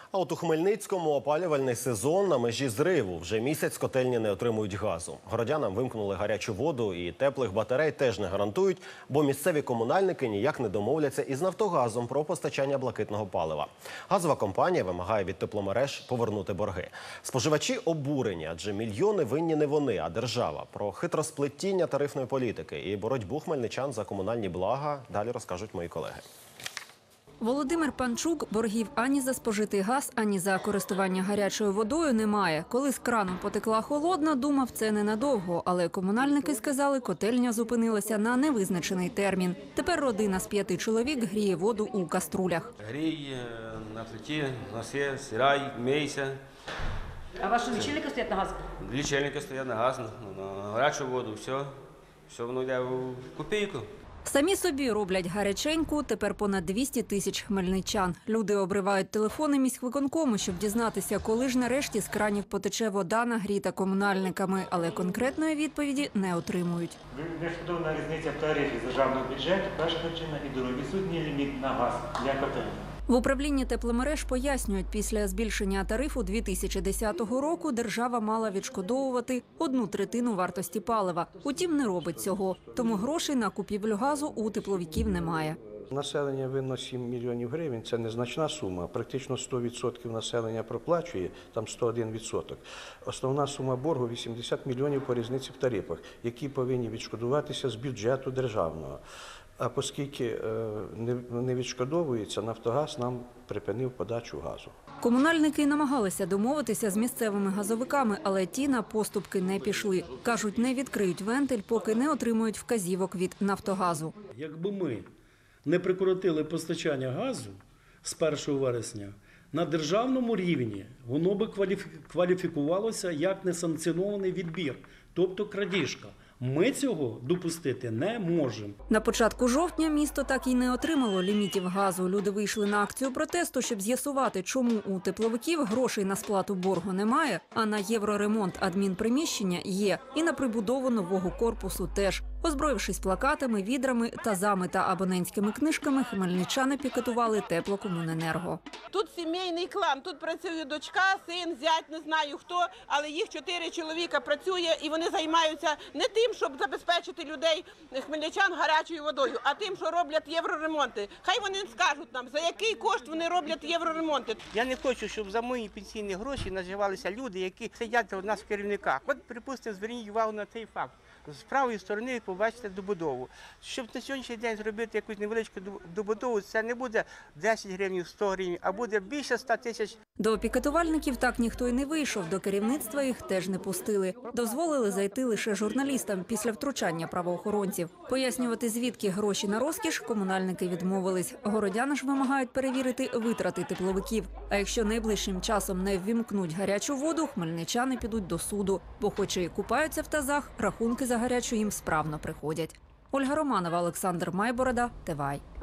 А от у Хмельницькому опалювальний сезон на межі зриву. Вже місяць котельні не отримують газу. Городянам вимкнули гарячу воду і теплих батарей теж не гарантують, бо місцеві комунальники ніяк не домовляться із «Нафтогазом» про постачання блакитного палива. Газова компанія вимагає від тепломереж повернути борги. Споживачі обурені, адже мільйони винні не вони, а держава. Про хитросплетіння тарифної політики і боротьбу хмельничан за комунальні блага далі розкажуть мої колеги. Володимир Панчук боргів ані за спожитий газ, ані за користування гарячою водою немає. Коли з крану потекла холодна, думав, це ненадовго. Але комунальники сказали, котельня зупинилася на невизначений термін. Тепер родина з 5 чоловік гріє воду у каструлях. Грій на плиті, носи, стирай, мийся. А ваші лічильники стоять на газ? Лічильники стоять на газ, на гарячу воду, все воно йде в копійку. Самі собі роблять гаряченьку, тепер понад 200 тисяч хмельничан. Люди обривають телефони міськвиконкому, щоб дізнатися, коли ж нарешті з кранів потече вода, нагріта комунальниками. Але конкретної відповіді не отримують. Несподівана різниця в тарифі з державного бюджету, перша причина і друга – відсутній ліміт на газ для котельні. В управлінні тепломереж пояснюють, після збільшення тарифу 2010 року держава мала відшкодовувати 1/3 вартості палива. Утім, не робить цього. Тому грошей на купівлю газу у тепловиків немає. Населення винно 7 мільйонів гривень, це незначна сума. Практично 100% населення проплачує, там 101%. Основна сума боргу – 80 мільйонів по різниці в тарифах, які повинні відшкодуватися з бюджету державного. А оскільки не відшкодовується, «Нафтогаз» нам припинив подачу газу. Комунальники намагалися домовитися з місцевими газовиками, але ті на поступки не пішли. Кажуть, не відкриють вентиль, поки не отримують вказівок від «Нафтогазу». Якби ми не прикоротили постачання газу з 1 вересня, на державному рівні воно би кваліфікувалося як несанкціонований відбір, тобто крадіжка. Ми цього допустити не можемо. На початку жовтня місто так і не отримало лімітів газу. Люди вийшли на акцію протесту, щоб з'ясувати, чому у тепловиків грошей на сплату боргу немає, а на євроремонт адмінприміщення є. І на прибудову нового корпусу теж. Озброївшись плакатами, відрами, тазами та абонентськими книжками, хмельничани пікетували Теплокомуненерго. Тут сімейний клан, тут працює дочка, син, зять, не знаю хто, але їх 4 чоловіка працює і вони займаються не тим, щоб забезпечити людей, хмельничан, гарячою водою, а тим, що роблять євроремонти. Хай вони скажуть нам, за який кошт вони роблять євроремонти. Я не хочу, щоб за мої пенсійні гроші наживалися люди, які сидять у нас в керівниках. От, припустимо, зверніть увагу на цей факт. З правої сторони ви побачите добудову. Щоб на сьогоднішній день зробити якусь невеличку добудову, це не буде 10 гривень, 100 гривень, а буде більше 100 тисяч. До пікетувальників так ніхто й не вийшов, до керівництва їх теж не пустили. Дозволили зайти лише журналістам після втручання правоохоронців. Пояснювати, звідки гроші на розкіш, комунальники відмовились. Городяни ж вимагають перевірити витрати тепловиків. А якщо найближчим часом не ввімкнуть гарячу воду, хмельничани підуть до суду. Бо хоч і купаються в тазах, рахунки за гарячу їм справно приходять. Ольга Романова, Олександр Майборода, ТВАЙ.